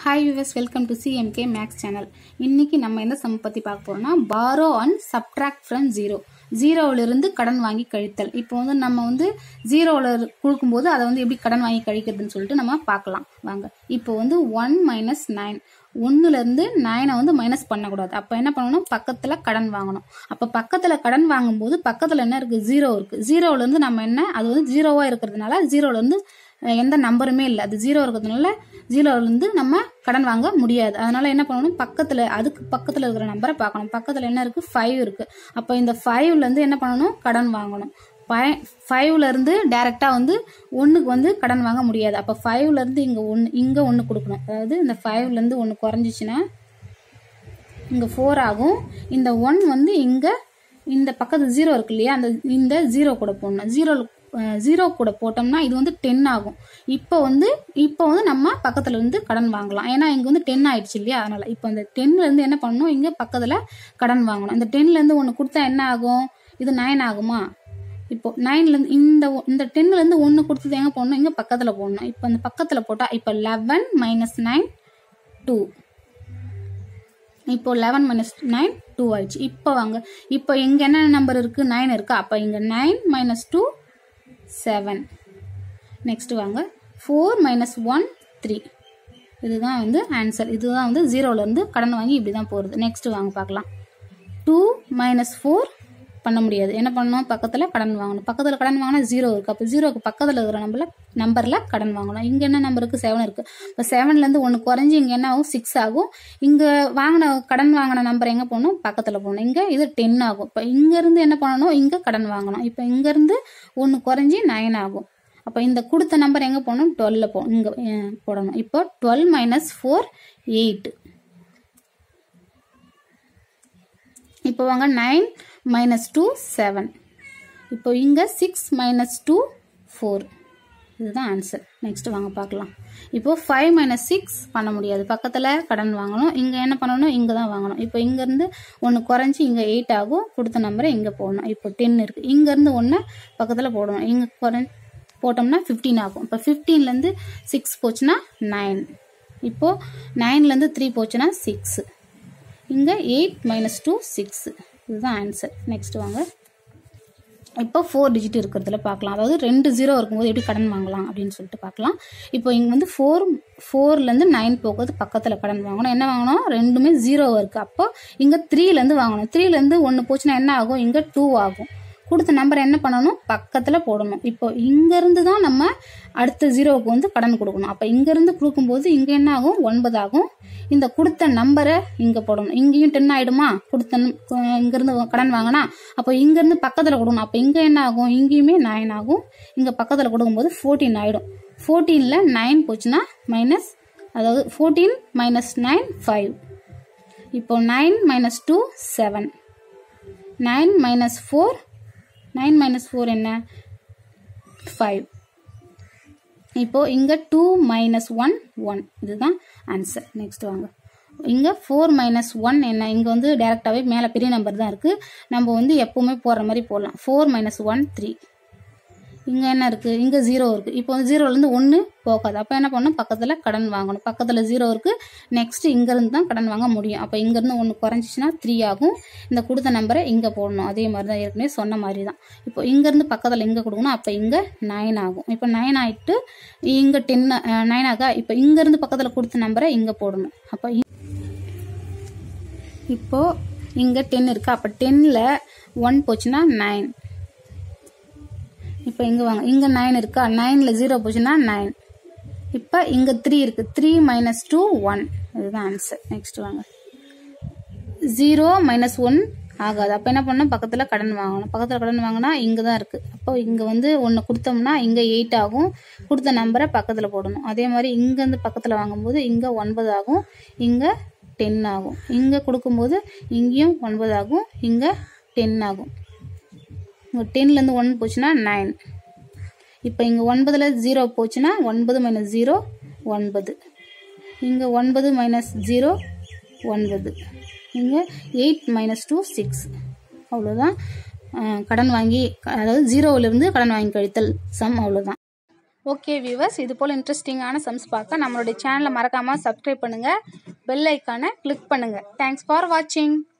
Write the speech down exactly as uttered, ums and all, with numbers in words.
Hi viewers, welcome to C M K Max channel. இன்னைக்கு நம்ம என்ன சம் பத்தி பார்க்க போறோம்னா borrow and subtract from zero. ஜீரோல இருந்து கடன் வாங்கி கழித்தல். இப்போ வந்து நம்ம வந்து ஜீரோல கொடுக்கும்போது அதை வந்து எப்படி கடன் வாங்கி கழிக்கிறதுன்னு சொல்லிட்டு நம்ம பார்க்கலாம் வாங்க. இப்போ வந்து one minus nine. ஒன்னுல இருந்து நைனை வந்து மைனஸ் பண்ணக்கூடாது. அப்ப என்ன பண்ணணும், பக்கத்துல கடன் வாங்கணும். அப்ப பக்கத்துல கடன் வாங்கும்போது பக்கத்துல என்ன இருக்கு, ஜீரோ இருக்கு. ஜீரோல இருந்து நம்ம என்ன, அது வந்து ஜீரோவா இருக்கிறதுனால ஜீரோல இருந்து எந்த நம்பருமே இல்லை, அது ஜீரோ இருக்கிறதுனால ஜீரோல இருந்து நம்ம கடன் வாங்க முடியாது. அதனால என்ன பண்ணணும், பக்கத்துல அதுக்கு பக்கத்துல இருக்கிற நம்பரை பார்க்கணும். பக்கத்துல என்ன இருக்கு, ஃபைவ் இருக்கு. அப்ப இந்த ஃபைவ்ல இருந்து என்ன பண்ணணும், கடன் வாங்கணும். ஃபைவ்ல இருந்து டைரக்டா வந்து ஒன்னுக்கு வந்து கடன் வாங்க முடியாது. அப்ப ஃபைவ்ல இருந்து இங்க ஒன்னு இங்க ஒன்னு கொடுக்கணும். அதாவது இந்த ஃபைவ்ல இருந்து ஒன்னு குறைஞ்சிச்சுன்னா இங்க ஃபோர் ஆகும். இந்த ஒன் வந்து இங்க இந்த பக்கத்து ஜீரோ இருக்கு இல்லையா, அந்த இந்த ஜீரோ கூட போடணும். ஜீரோ ஜீரோ கூட போட்டோம்னா இது வந்து டென் ஆகும். இப்போ வந்து இப்போ வந்து நம்ம பக்கத்துல இருந்து கடன் வாங்கலாம். ஏன்னா இங்க வந்து டென் ஆயிடுச்சு இல்லையா, அதனால இப்போ இந்த டென்ல இருந்து என்ன பண்ணணும், இங்க பக்கத்துல கடன் வாங்கணும். இந்த டென்ல இருந்து ஒன்னு கொடுத்தா என்ன ஆகும், இது நைன் ஆகுமா. இப்போ நைன்ல இருந்து இந்த இந்த டென்ல இருந்து ஒன்னு கொடுத்தது எங்க போடணும், இங்க பக்கத்துல போடணும். இப்போ இந்த பக்கத்துல போட்டா இப்போ லெவன் மைனஸ் நைன் டூ. இப்போ லெவன் மைனஸ் நைன் டூ ஆயிடுச்சு. இப்போ வாங்க, இப்போ இங்க என்ன நம்பர் இருக்கு, நைன் இருக்கு. அப்ப இங்க nine minus two seven. Next வாங்க, ஃபோர் மைனஸ் ஒன் த்ரீ. இதுதான் வந்து ஆன்சர். இதுதான் வந்து ஜீரோல இருந்து கடன் வாங்கி இப்படிதான் போறது. நெக்ஸ்ட் வாங்க பார்க்கலாம். டூ மைனஸ் ஃபோர் பண்ண முடியாது. என்ன பண்ணணும், பக்கத்துல கடன் வாங்கணும். பக்கத்துல கடன் வாங்கினா ஜீரோ இருக்கு. அப்ப ஜீரோக்கு பக்கத்துல இருக்கிற நம்பர்ல நம்பர்ல கடன் வாங்கணும். இங்க என்ன நம்பர் இருக்கு, செவன் இருக்கு. இப்ப செவன்ல இருந்து ஒன்னு குறைஞ்சி இங்க என்ன ஆகும், சிக்ஸ் ஆகும். இங்க வாங்கின கடன் வாங்கின நம்பர் எங்க போகணும், பக்கத்துல போகணும். இங்க இது டென் ஆகும். இப்ப இங்க இருந்து என்ன பண்ணணும், இங்க கடன் வாங்கணும். இப்ப இங்க இருந்து ஒன்னு குறைஞ்சி நைன் ஆகும். அப்ப இந்த கொடுத்த நம்பர் எங்க போகணும், டுவெல்ல போ இங்க போடணும். இப்போ டுவெல் மைனஸ் ஃபோர் எயிட். இப்போ வாங்க, நைன் மைனஸ் டூ செவன். இப்போ இங்க சிக்ஸ் மைனஸ் டூ ஃபோர். இதுதான் ஆன்சர். நெக்ஸ்ட் வாங்க பார்க்கலாம். இப்போ ஃபைவ் மைனஸ் சிக்ஸ் பண்ண முடியாது. பக்கத்துல கடன் வாங்கணும். இங்க என்ன பண்ணணும், இங்க தான் வாங்கணும். இப்போ இங்க இருந்து ஒன்னு குறைஞ்சி இங்க எயிட் ஆகும். கொடுத்த நம்பரை இங்க போடணும். இப்போ டென் இருக்கு. இங்க இருந்து ஒன்னு பக்கத்துல போடணும். இங்க குறை போட்டோம்னா பிப்டீன் ஆகும். இப்போ பிப்டீன்ல இருந்து சிக்ஸ் போச்சுன்னா நைன். இப்போ நைன்ல இருந்து த்ரீ போச்சுன்னா சிக்ஸ். இங்க எயிட் மைனஸ் டூ சிக்ஸ். இதுதான் ஆன்சர். நெக்ஸ்ட் வாங்க, இப்போ ஃபோர் டிஜிட் இருக்கிறதுல பார்க்கலாம். அதாவது ரெண்டு ஜீரோ இருக்கும்போது எப்படி கடன் வாங்கலாம் அப்படின்னு சொல்லிட்டு பார்க்கலாம். இப்போ இங்க வந்து ஃபோர் ஃபோர்ல இருந்து நைன் போகுது, பக்கத்துல கடன் வாங்கணும். என்ன வாங்கணும், ரெண்டுமே ஜீரோ இருக்கு. அப்போ இங்க த்ரீல இருந்து வாங்கணும். த்ரீல இருந்து ஒன்னு போச்சுன்னா என்ன ஆகும், இங்க டூ ஆகும். கொடுத்த நம்பர் என்ன பண்ணணும், பக்கத்துல போடணும். இப்போ இங்க இருந்து தான் நம்ம அடுத்த ஜீரோவுக்கு வந்து கடன் கொடுக்கணும். அப்ப இங்க இருந்து கொடுக்கும்போது இங்க என்ன ஆகும், ஒன்பது ஆகும். இந்த கொடுத்த நம்பரை இங்க போடணும். இங்கேயும் டென் ஆயிடுமா, கொடுத்த இங்க இருந்து கடன் வாங்கினா. அப்போ இங்க இருந்து பக்கத்துல கொடுக்கணும். அப்ப இங்க என்ன ஆகும், இங்கேயுமே நைன் ஆகும். இங்க பக்கத்துல கொடுக்கும்போது ஃபோர்டீன் ஆயிடும். ஃபோர்டீன்ல நைன் போச்சுன்னா மைனஸ், அதாவது ஃபோர்டீன் மைனஸ் நைன் ஃபைவ். இப்போ nine minus two seven. Nine minus four, nine minus four என்ன, ஃபைவ். இப்போ இங்க டூ மைனஸ் ஒன் ஒன். இதுதான் ஆன்சர். நெக்ஸ்ட் வாங்க, இங்க ஃபோர் மைனஸ் ஒன் என்ன, இங்க வந்து டைரக்டாவே மேல பெரிய நம்பர் தான் இருக்கு. நம்ம வந்து எப்பவுமே போடுற மாதிரி போடலாம். Four minus one three. இங்க என்ன இருக்கு, இங்க ஜீரோ இருக்கு. இப்போ ஜீரோல இருந்து ஒன்னு போகாது. அப்ப என்ன பண்ணணும், பக்கத்துல கடன் வாங்கணும். பக்கத்துல ஜீரோ இருக்கு. நெக்ஸ்ட் இங்க இருந்து தான் கடன் வாங்க முடியும். அப்ப இங்க இருந்து ஒன்னு குறைஞ்சிச்சுன்னா த்ரீ ஆகும். இந்த கொடுத்த நம்பரை இங்க போடணும். அதே மாதிரிதான் ஏற்கனவே சொன்ன மாதிரி தான். இப்போ இங்க இருந்து பக்கத்துல இங்க கொடுக்கணும். அப்ப இங்க நைன் ஆகும். இப்ப நைன் ஆயிட்டு இங்க டென் நைன் ஆகா. இப்ப இங்க இருந்து பக்கத்துல கொடுத்த நம்பரை இங்க போடணும். அப்ப இப்போ இங்க டென் இருக்கு. அப்ப டென்ல ஒன் போச்சுன்னா நைன். இப்ப இங்க வாங்க, இங்க நைன் இருக்கா, நைன்ல ஜீரோ போச்சுன்னா நைன். இப்ப இங்க த்ரீ இருக்கு. Three minus two one. இதுதான் ஆன்சர். நெக்ஸ்ட் வாங்க, ஜீரோ மைனஸ் ஒன் ஆகாது. அப்ப என்ன பண்ணணும், பக்கத்துல கடன் வாங்கணும். பக்கத்துல கடன் வாங்கினா இங்கதான் இருக்கு. அப்போ இங்க வந்து ஒன்னு கொடுத்தோம்னா இங்க எயிட் ஆகும். கொடுத்த நம்பரை பக்கத்துல போடணும். அதே மாதிரி இங்க இருந்து பக்கத்துல வாங்கும்போது இங்க ஒன்பது ஆகும். இங்க டென் ஆகும். இங்க கொடுக்கும்போது இங்கேயும் ஒன்பது ஆகும். இங்க டென் ஆகும். டென்ல இருந்து ஒன் போச்சுன்னா நைன். இப்ப இங்க ஒன்பதுல ஜீரோ போச்சுன்னா ஒன்பது மைனஸ் ஜீரோ ஒன்பது. இங்க ஒன்பது மைனஸ் ஜீரோ ஒன்பது. இங்க எயிட் மைனஸ் டூ சிக்ஸ். அவ்வளவுதான் கடன் வாங்கி, அதாவது ஜீரோல இருந்து கடன் வாங்கி கழித்தல் சம். அவ்வளவுதான். ஓகே வியூவர்ஸ், இது போல் இன்ட்ரெஸ்டிங்கான சம்ஸ் பார்க்க நம்மளுடைய சேனலை மறக்காமல் சப்ஸ்கிரைப் பண்ணுங்கள், பெல் ஐக்கானை கிளிக் பண்ணுங்கள். தேங்க்ஸ் ஃபார் வாட்சிங்.